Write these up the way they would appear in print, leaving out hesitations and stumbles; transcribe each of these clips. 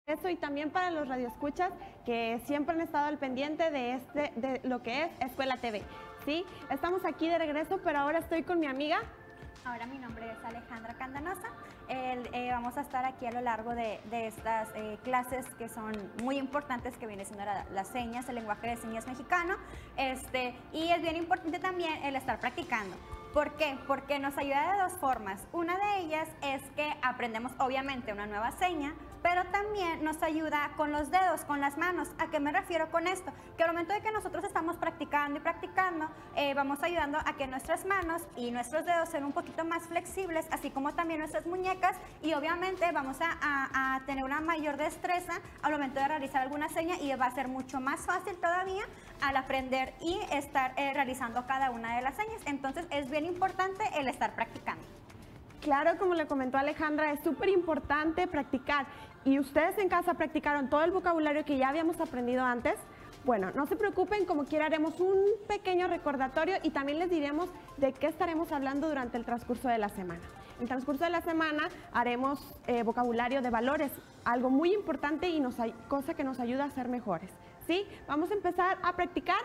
Eso, y también para los radioescuchas que siempre han estado al pendiente de lo que es Escuela TV. ¿Sí? Estamos aquí de regreso, pero ahora estoy con mi amiga. Ahora mi nombre es Alejandra Candanosa. Vamos a estar aquí a lo largo de estas clases que son muy importantes, que viene siendo las señas, el lenguaje de señas mexicano. Y es bien importante también el estar practicando. ¿Por qué? Porque nos ayuda de dos formas. Una de ellas es que aprendemos obviamente una nueva seña, pero también nos ayuda con los dedos, con las manos. ¿A qué me refiero con esto? Que al momento de que nosotros estamos practicando y practicando, vamos ayudando a que nuestras manos y nuestros dedos sean un poquito más flexibles, así como también nuestras muñecas, y obviamente vamos a tener una mayor destreza al momento de realizar alguna seña, y va a ser mucho más fácil todavía al aprender y estar realizando cada una de las señas. Entonces es bien importante el estar practicando. Claro, como le comentó Alejandra, es súper importante practicar. ¿Y ustedes en casa practicaron todo el vocabulario que ya habíamos aprendido antes? Bueno, no se preocupen, como quiera haremos un pequeño recordatorio y también les diremos de qué estaremos hablando durante el transcurso de la semana. En el transcurso de la semana haremos vocabulario de valores, algo muy importante y cosa que nos ayuda a ser mejores. ¿Sí? Vamos a empezar a practicar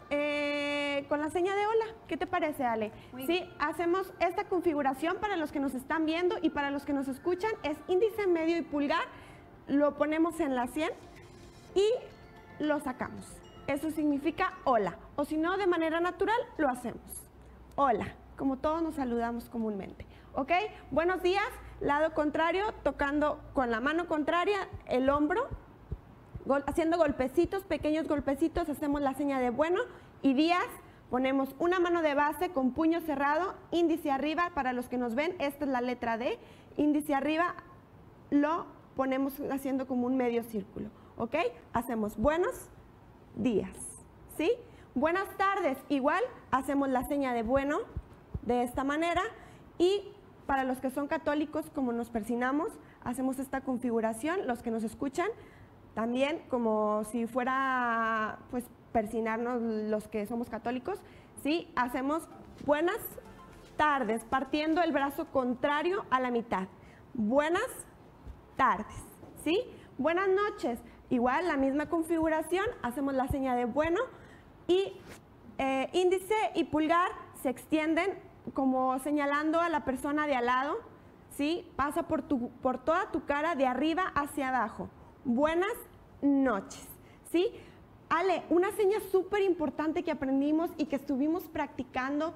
con la seña de hola. ¿Qué te parece, Ale? Sí, hacemos esta configuración para los que nos están viendo y para los que nos escuchan. Es índice, medio y pulgar. Lo ponemos en la 100 y lo sacamos. Eso significa hola. O si no, de manera natural, lo hacemos. Hola, como todos nos saludamos comúnmente. ¿Ok? Buenos días. Lado contrario, tocando con la mano contraria el hombro, haciendo golpecitos, pequeños golpecitos, hacemos la seña de bueno. Y días, ponemos una mano de base con puño cerrado, índice arriba. Para los que nos ven, esta es la letra D, índice arriba, lo ponemos haciendo como un medio círculo, ¿ok? Hacemos buenos días, ¿sí? Buenas tardes, igual, hacemos la seña de bueno de esta manera. Y para los que son católicos, como nos persinamos, hacemos esta configuración. Los que nos escuchan, también como si fuera, pues, persinarnos los que somos católicos, ¿sí? Hacemos buenas tardes, partiendo el brazo contrario a la mitad. Buenas tardes, ¿sí? Buenas noches, igual la misma configuración, hacemos la seña de bueno y índice y pulgar se extienden como señalando a la persona de al lado, ¿sí? Pasa por toda tu cara de arriba hacia abajo. Buenas noches, ¿sí? Ale, una seña súper importante que aprendimos y que estuvimos practicando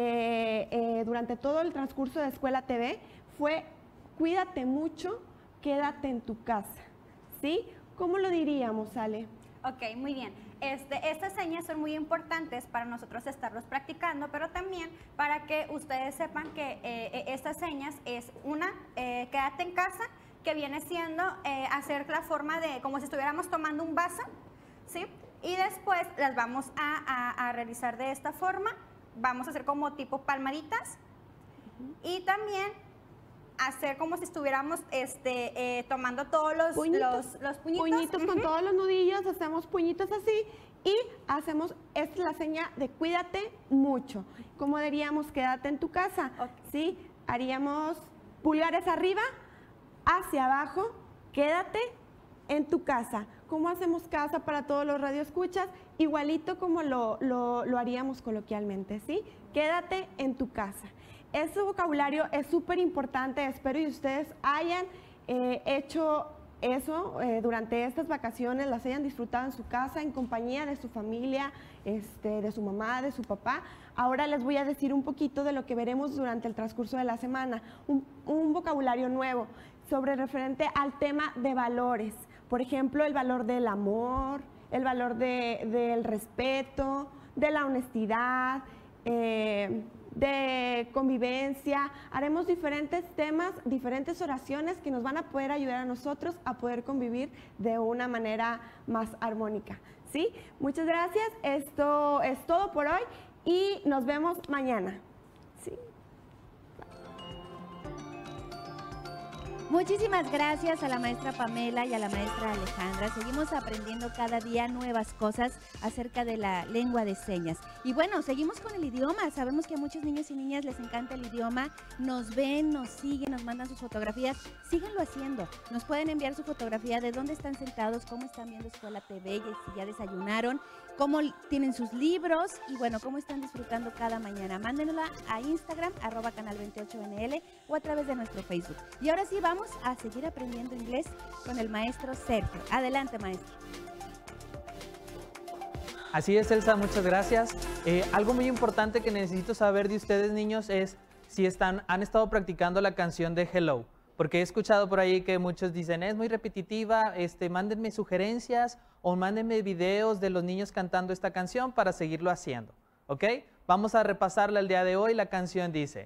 durante todo el transcurso de Escuela TV fue cuídate mucho, quédate en tu casa, ¿sí? ¿Cómo lo diríamos, Ale? Ok, muy bien. Estas señas son muy importantes para nosotros estarlos practicando, pero también para que ustedes sepan que estas señas es una, quédate en casa, que viene siendo hacer la forma de como si estuviéramos tomando un vaso, ¿sí? Y después las vamos a realizar de esta forma. Vamos a hacer como tipo palmaditas. Y también hacer como si estuviéramos tomando todos los puñitos. Puñitos con todos los nudillos, hacemos puñitos así y hacemos, esta es la seña de cuídate mucho. ¿Cómo diríamos quédate en tu casa? Okay. ¿Sí? Haríamos pulgares arriba, hacia abajo, quédate en tu casa. ¿Cómo hacemos casa para todos los radioescuchas? Igualito como lo haríamos coloquialmente, ¿sí? Quédate en tu casa. Ese vocabulario es súper importante, espero y ustedes hayan hecho eso durante estas vacaciones, las hayan disfrutado en su casa, en compañía de su familia, de su mamá, de su papá. Ahora les voy a decir un poquito de lo que veremos durante el transcurso de la semana, un vocabulario nuevo sobre referente al tema de valores. Por ejemplo, el valor del amor, el valor del respeto, de la honestidad, de convivencia. Haremos diferentes temas, diferentes oraciones que nos van a poder ayudar a nosotros a poder convivir de una manera más armónica, ¿sí? Muchas gracias, esto es todo por hoy y nos vemos mañana, ¿sí? Muchísimas gracias a la maestra Pamela y a la maestra Alejandra. Seguimos aprendiendo cada día nuevas cosas acerca de la lengua de señas. Y bueno, seguimos con el idioma. Sabemos que a muchos niños y niñas les encanta el idioma. Nos ven, nos siguen, nos mandan sus fotografías. Síganlo haciendo. Nos pueden enviar su fotografía de dónde están sentados, cómo están viendo Escuela TV, y si ya desayunaron, cómo tienen sus libros y bueno, cómo están disfrutando cada mañana. Mándenla a Instagram, @canal28nl o a través de nuestro Facebook. Y ahora sí, vamos a seguir aprendiendo inglés con el maestro Sergio. Adelante, maestro. Así es, Elsa, muchas gracias. Algo muy importante que necesito saber de ustedes, niños, es si han estado practicando la canción de Hello. Porque he escuchado por ahí que muchos dicen, es muy repetitiva, mándenme sugerencias o mándenme videos de los niños cantando esta canción para seguirlo haciendo. ¿Ok? Vamos a repasarla el día de hoy. La canción dice,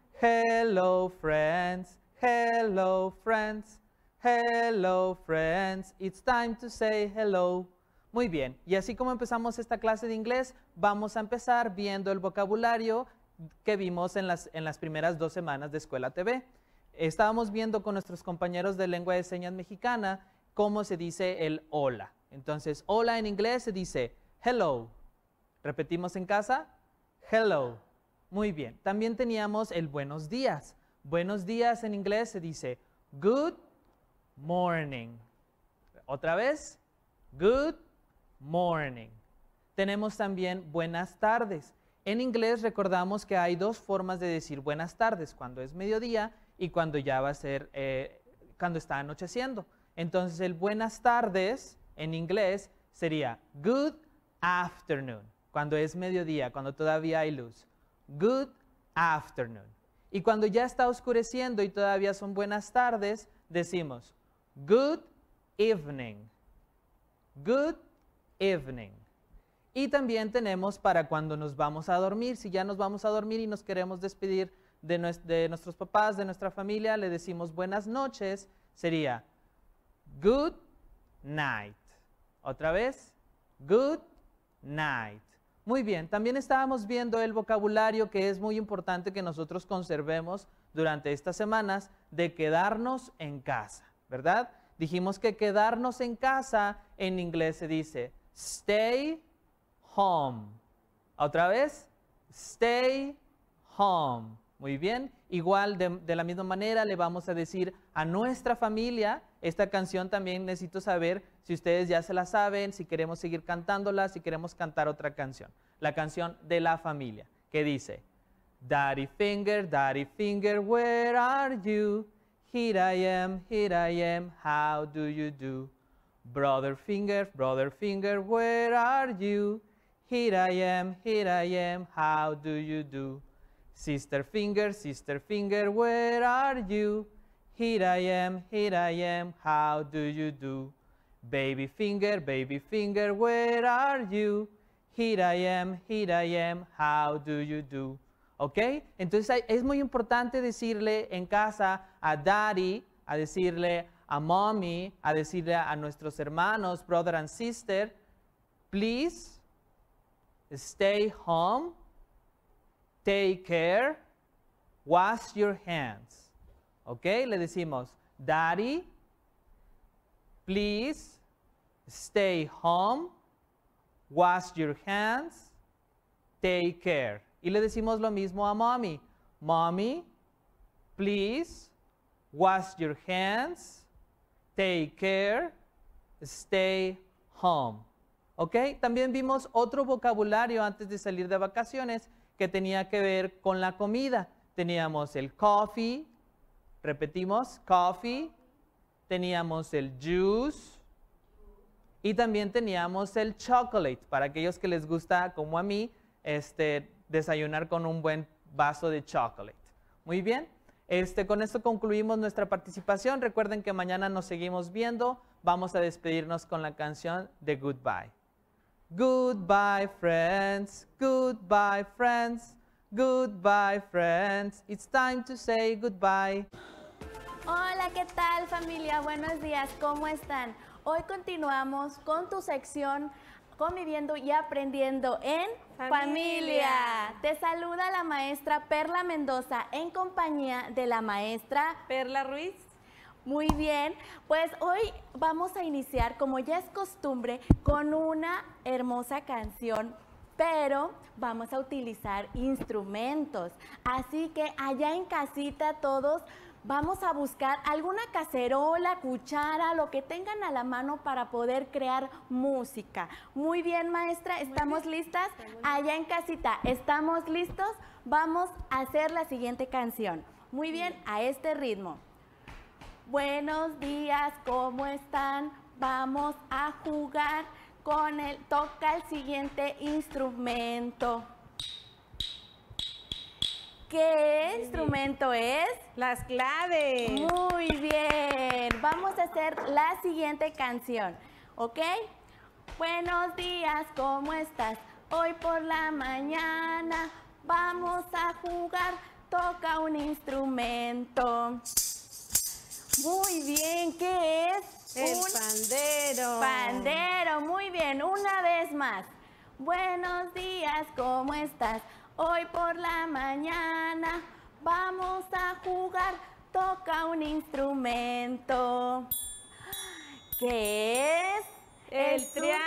Hello, friends. Hello, friends. Hello, friends. It's time to say hello. Muy bien. Y así como empezamos esta clase de inglés, vamos a empezar viendo el vocabulario que vimos en las primeras 2 semanas de Escuela TV. Estábamos viendo con nuestros compañeros de lengua de señas mexicana cómo se dice el hola. Entonces, hola en inglés se dice hello. ¿Repetimos en casa? Hello. Muy bien. También teníamos el buenos días. Buenos días en inglés se dice good morning. Otra vez, good morning. Tenemos también buenas tardes. En inglés recordamos que hay 2 formas de decir buenas tardes, cuando es mediodía y cuando ya va a ser, cuando está anocheciendo. Entonces el buenas tardes en inglés sería good afternoon, cuando es mediodía, cuando todavía hay luz. Good afternoon. Y cuando ya está oscureciendo y todavía son buenas tardes, decimos good evening. Good evening. Y también tenemos para cuando nos vamos a dormir. Si ya nos vamos a dormir y nos queremos despedir de nuestros papás, de nuestra familia, le decimos buenas noches, sería good night. Otra vez, good night. Muy bien, también estábamos viendo el vocabulario que es muy importante que nosotros conservemos durante estas semanas de quedarnos en casa, ¿verdad? Dijimos que quedarnos en casa en inglés se dice stay home. Otra vez, stay home. Muy bien, igual de la misma manera le vamos a decir a nuestra familia, esta canción también necesito saber si ustedes ya se la saben, si queremos seguir cantándola, si queremos cantar otra canción. La canción de la familia, que dice, Daddy finger, where are you? Here I am, how do you do? Brother finger, where are you? Here I am, how do you do? Sister finger, where are you? Here I am, how do you do? Baby finger, where are you? Here I am, how do you do? ¿Ok? Entonces es muy importante decirle en casa a daddy, a decirle a mommy, a decirle a nuestros hermanos, brother and sister, please stay home, take care, wash your hands. ¿Ok? Le decimos, daddy, please stay home, wash your hands, take care. Y le decimos lo mismo a mommy. Mommy, please wash your hands, take care, stay home. ¿Ok? También vimos otro vocabulario antes de salir de vacaciones que tenía que ver con la comida. Teníamos el coffee, repetimos, coffee. Teníamos el juice. Y también teníamos el chocolate, para aquellos que les gusta, como a mí, desayunar con un buen vaso de chocolate. Muy bien, con esto concluimos nuestra participación. Recuerden que mañana nos seguimos viendo. Vamos a despedirnos con la canción de Goodbye. Goodbye, friends. Goodbye, friends. Goodbye, friends. It's time to say goodbye. Hola, ¿qué tal, familia? Buenos días, ¿cómo están? Hoy continuamos con tu sección Conviviendo y Aprendiendo en Familia. Te saluda la maestra Perla Mendoza en compañía de la maestra Perla Ruiz. Muy bien, pues hoy vamos a iniciar, como ya es costumbre, con una hermosa canción, pero vamos a utilizar instrumentos. Así que allá en casita todos vamos a buscar alguna cacerola, cuchara, lo que tengan a la mano para poder crear música. Muy bien, maestra, ¿estamos listas? Allá en casita, ¿estamos listos? Vamos a hacer la siguiente canción. Muy bien, a este ritmo. Buenos días, ¿cómo están? Vamos a jugar con el... Toca el siguiente instrumento. ¿Qué instrumento es? Las claves. Muy bien. Vamos a hacer la siguiente canción, ¿ok? Buenos días, ¿cómo estás? Hoy por la mañana vamos a jugar. Toca un instrumento. Muy bien, ¿qué es? El pandero. Pandero, muy bien, una vez más. Buenos días, ¿cómo estás? Hoy por la mañana vamos a jugar. Toca un instrumento. ¿Qué es? El Es un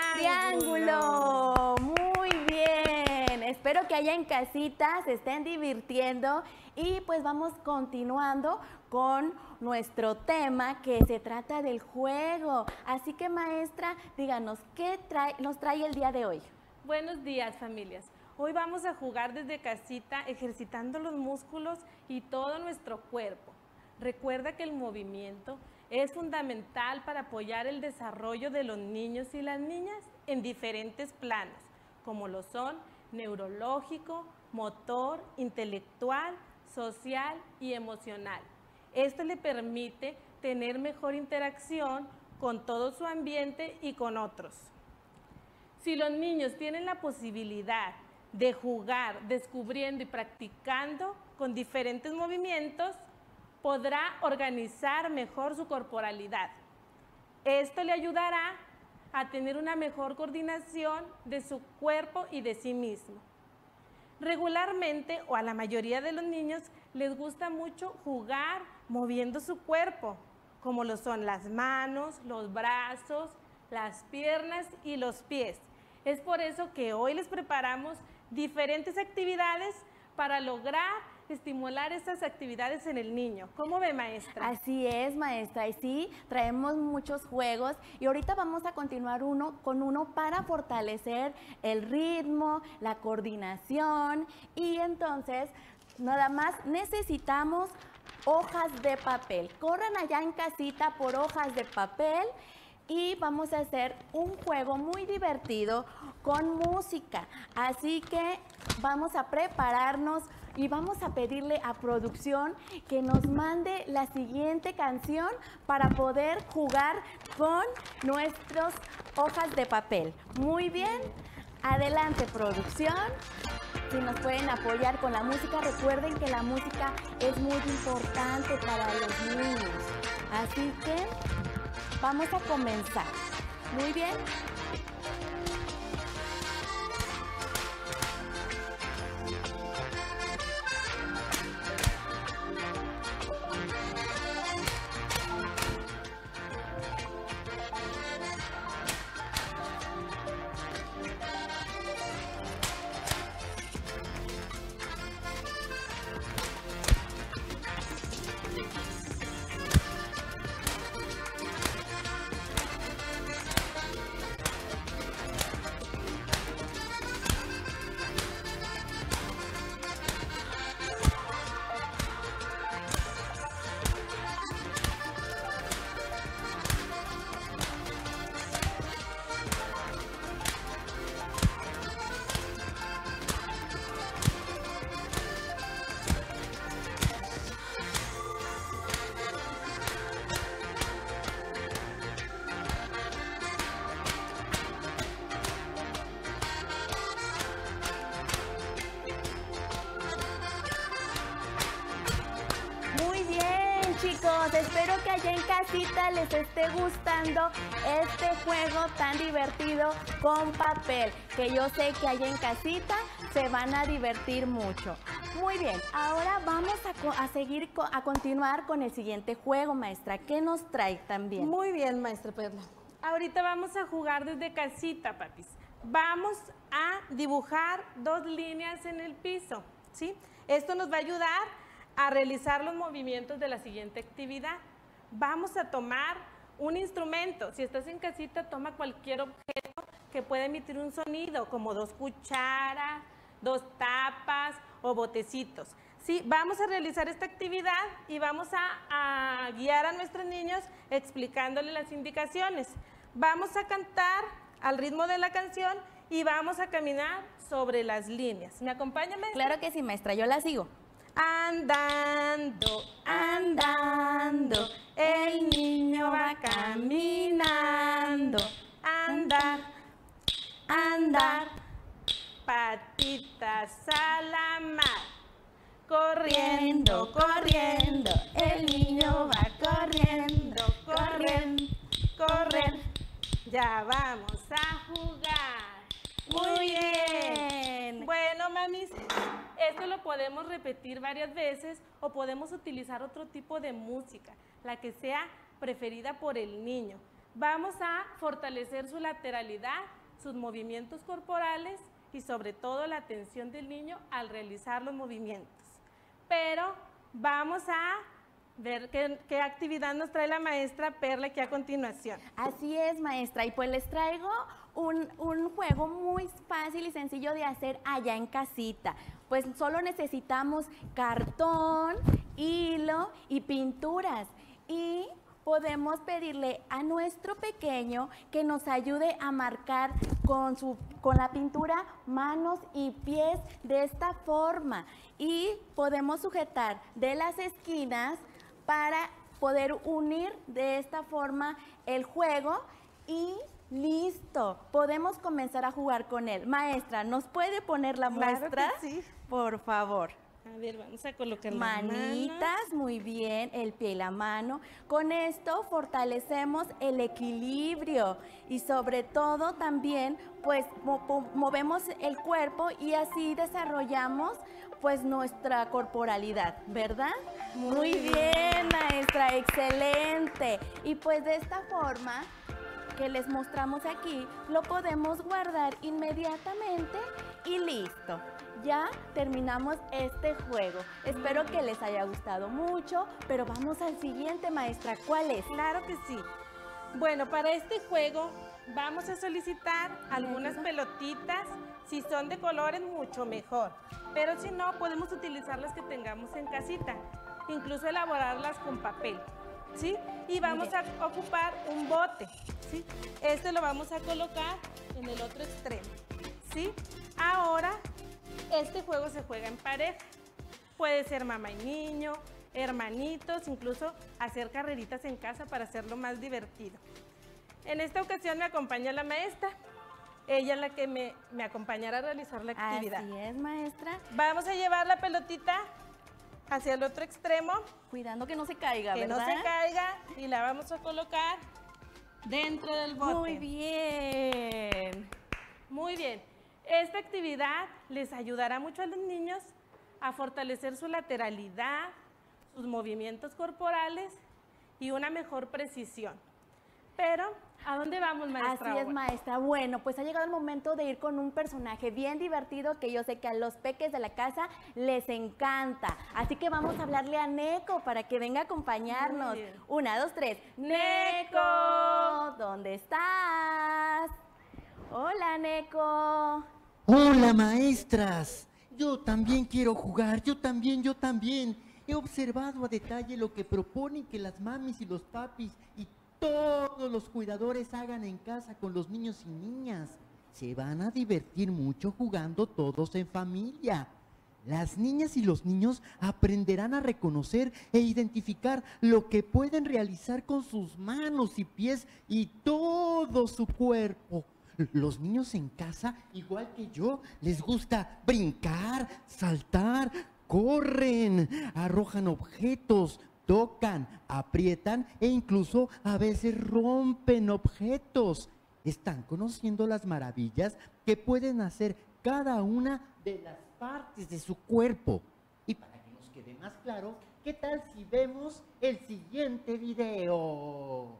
triángulo. Muy bien. Espero que allá en casita se estén divirtiendo y pues vamos continuando con nuestro tema que se trata del juego. Así que maestra, díganos, ¿qué nos trae el día de hoy? Buenos días, familias. Hoy vamos a jugar desde casita ejercitando los músculos y todo nuestro cuerpo. Recuerda que el movimiento es fundamental para apoyar el desarrollo de los niños y las niñas en diferentes planos, como lo son neurológico, motor, intelectual, social y emocional. Esto le permite tener mejor interacción con todo su ambiente y con otros. Si los niños tienen la posibilidad de jugar descubriendo y practicando con diferentes movimientos, podrá organizar mejor su corporalidad. Esto le ayudará a tener una mejor coordinación de su cuerpo y de sí mismo. Regularmente, o a la mayoría de los niños, les gusta mucho jugar moviendo su cuerpo, como lo son las manos, los brazos, las piernas y los pies. Es por eso que hoy les preparamos diferentes actividades para lograr estimular esas actividades en el niño. ¿Cómo ve, maestra? Así es, maestra, y sí, traemos muchos juegos y ahorita vamos a continuar con uno para fortalecer el ritmo, la coordinación y entonces nada más necesitamos hojas de papel. Corran allá en casita por hojas de papel y vamos a hacer un juego muy divertido con música. Así que vamos a prepararnos y vamos a pedirle a producción que nos mande la siguiente canción para poder jugar con nuestras hojas de papel. Muy bien, adelante producción. Si nos pueden apoyar con la música, recuerden que la música es muy importante para los niños. Así que vamos a comenzar. Muy bien. Chicos, espero que allá en casita les esté gustando este juego tan divertido con papel, que yo sé que allá en casita se van a divertir mucho. Muy bien, ahora vamos a continuar con el siguiente juego, maestra. ¿Qué nos trae también? Muy bien, maestra Perla. Ahorita vamos a jugar desde casita, papis. Vamos a dibujar 2 líneas en el piso, ¿sí? Esto nos va a ayudar a realizar los movimientos de la siguiente actividad. Vamos a tomar un instrumento. Si estás en casita, toma cualquier objeto que pueda emitir un sonido, como 2 cucharas, 2 tapas o botecitos. Sí, vamos a realizar esta actividad y vamos a guiar a nuestros niños explicándoles las indicaciones. Vamos a cantar al ritmo de la canción y vamos a caminar sobre las líneas. ¿Me acompaña, maestra? Claro que sí, maestra, yo la sigo. Andando, andando, el niño va caminando. Andar, andar, patitas a la mar. Corriendo, corriendo, el niño va corriendo, corriendo, correr. Ya vamos a jugar. Muy bien. Bueno, mamis, esto lo podemos repetir varias veces o podemos utilizar otro tipo de música, la que sea preferida por el niño. Vamos a fortalecer su lateralidad, sus movimientos corporales y sobre todo la atención del niño al realizar los movimientos. Pero vamos a ver qué actividad nos trae la maestra Perla aquí a continuación. Así es, maestra, y pues les traigo un juego muy fácil y sencillo de hacer allá en casita. Pues solo necesitamos cartón, hilo y pinturas. Y podemos pedirle a nuestro pequeño que nos ayude a marcar con la pintura manos y pies de esta forma. Y podemos sujetar de las esquinas para poder unir de esta forma el juego y listo, podemos comenzar a jugar con él. Maestra, ¿nos puede poner la muestra? Claro que sí. Por favor. A ver, vamos a colocar Manitas, las manos. muy bien, el pie y la mano. Con esto fortalecemos el equilibrio y sobre todo también pues movemos el cuerpo y así desarrollamos pues nuestra corporalidad, ¿verdad? Muy bien, maestra, excelente. Y pues de esta forma que les mostramos aquí, lo podemos guardar inmediatamente y listo. Ya terminamos este juego. Espero que les haya gustado mucho, pero vamos al siguiente, maestra. ¿Cuál es? Claro que sí. Bueno, para este juego vamos a solicitar algunas pelotitas. Si son de colores, mucho mejor. Pero si no, podemos utilizar las que tengamos en casita. Incluso elaborarlas con papel, ¿sí? Y vamos a ocupar un bote, ¿sí? Este lo vamos a colocar en el otro extremo, ¿sí? Ahora, este juego se juega en pareja. Puede ser mamá y niño, hermanitos, incluso hacer carreritas en casa para hacerlo más divertido. En esta ocasión me acompaña la maestra. Ella es la que me acompañará a realizar la actividad. Así es, maestra. Vamos a llevar la pelotita hacia el otro extremo. Cuidando que no se caiga, Que ¿verdad? no se caiga y la vamos a colocar dentro del bote. Muy bien. Muy bien. Esta actividad les ayudará mucho a los niños a fortalecer su lateralidad, sus movimientos corporales y una mejor precisión. Pero, ¿a dónde vamos, maestra? Así es, maestra. Bueno, pues ha llegado el momento de ir con un personaje bien divertido que yo sé que a los peques de la casa les encanta. Así que vamos a hablarle a Neko para que venga a acompañarnos. Muy bien. 1, 2, 3. ¡Neko! ¿Dónde estás? Hola, Neko. Hola, maestras. Yo también quiero jugar, yo también. He observado a detalle lo que proponen que las mamis y los papis y todos los cuidadores hagan en casa con los niños y niñas. Se van a divertir mucho jugando todos en familia. Las niñas y los niños aprenderán a reconocer e identificar lo que pueden realizar con sus manos y pies y todo su cuerpo. Los niños en casa, igual que yo, les gusta brincar, saltar, corren, arrojan objetos, tocan, aprietan e incluso a veces rompen objetos. Están conociendo las maravillas que pueden hacer cada una de las partes de su cuerpo. quede más claro, ¿qué tal si vemos el siguiente video?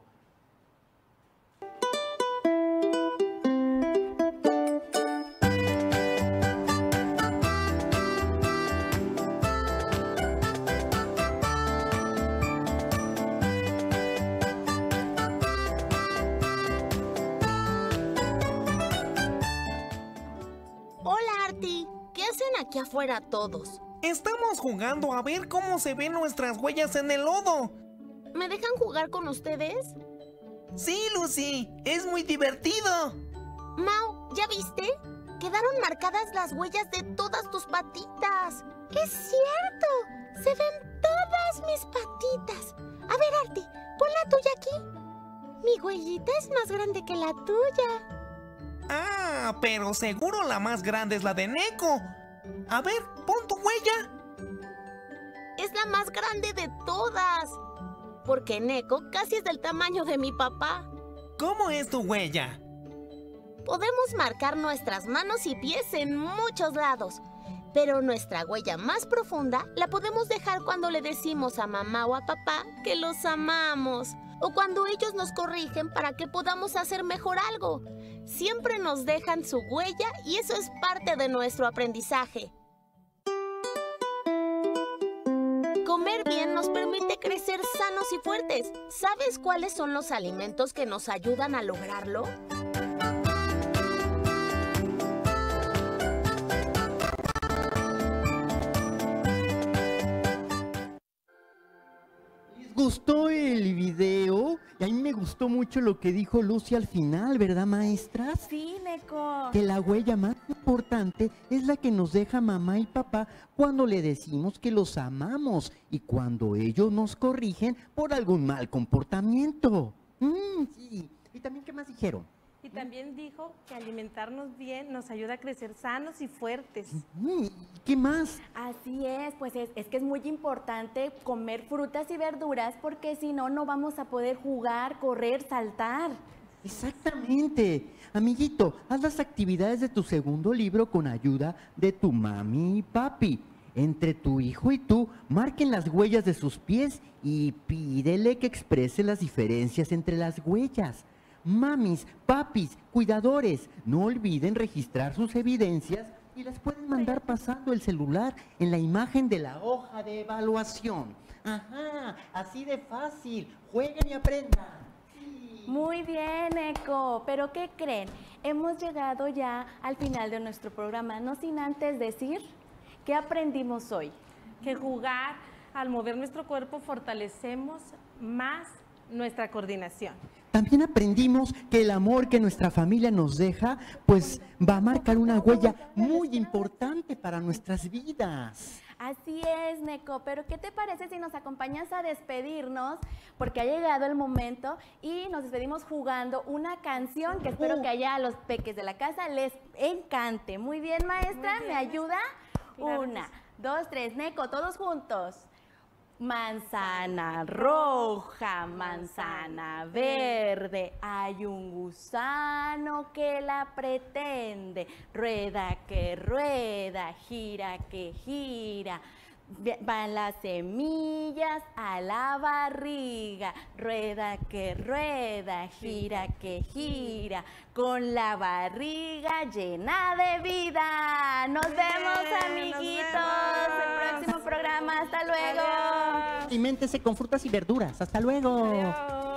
Hola, Arti. ¿Qué hacen aquí afuera todos? Estamos jugando a ver cómo se ven nuestras huellas en el lodo. ¿Me dejan jugar con ustedes? Sí, Lucy, es muy divertido. Mau, ¿ya viste? Quedaron marcadas las huellas de todas tus patitas. ¡Es cierto! Se ven todas mis patitas. A ver, Arti, pon la tuya aquí. Mi huellita es más grande que la tuya. Ah, pero seguro la más grande es la de Neko. A ver, pon tu huella. Es la más grande de todas. Porque Neko casi es del tamaño de mi papá. ¿Cómo es tu huella? Podemos marcar nuestras manos y pies en muchos lados. Pero nuestra huella más profunda la podemos dejar cuando le decimos a mamá o a papá que los amamos. O cuando ellos nos corrigen para que podamos hacer mejor algo. Siempre nos dejan su huella y eso es parte de nuestro aprendizaje. Comer bien nos permite crecer sanos y fuertes. ¿Sabes cuáles son los alimentos que nos ayudan a lograrlo? ¿Gustó el video? Y a mí me gustó mucho lo que dijo Lucy al final, ¿verdad, maestras? Sí, Neko. Que la huella más importante es la que nos deja mamá y papá cuando le decimos que los amamos y cuando ellos nos corrigen por algún mal comportamiento. Sí. ¿Y también qué más dijeron? Y también dijo que alimentarnos bien nos ayuda a crecer sanos y fuertes. ¿Qué más? Así es, pues es que es muy importante comer frutas y verduras porque si no, no vamos a poder jugar, correr, saltar. Exactamente. Amiguito, haz las actividades de tu segundo libro con ayuda de tu mami y papi. Entre tu hijo y tú, marquen las huellas de sus pies y pídele que exprese las diferencias entre las huellas. Mamis, papis, cuidadores, no olviden registrar sus evidencias y las pueden mandar pasando el celular en la imagen de la hoja de evaluación. Ajá, así de fácil. Jueguen y aprendan. Sí. Muy bien, Neko. Pero ¿qué creen? Hemos llegado ya al final de nuestro programa, no sin antes decir qué aprendimos hoy. Que jugar, al mover nuestro cuerpo, fortalecemos más nuestra coordinación. También aprendimos que el amor que nuestra familia nos deja, pues va a marcar una huella muy importante para nuestras vidas. Así es, Neko, pero ¿qué te parece si nos acompañas a despedirnos? Porque ha llegado el momento y nos despedimos jugando una canción que espero que allá a los peques de la casa les encante. Muy bien, maestra, ¿me ayuda? Claro. 1, 2, 3, Neko, todos juntos. Manzana roja, manzana verde, hay un gusano que la pretende. Rueda que rueda, gira que gira, van las semillas a la barriga. Rueda que rueda, gira que gira, con la barriga llena de vida. Nos vemos, amiguitos, el próximo programa. Hasta luego. Aliméntese con frutas y verduras. Hasta luego. Adiós.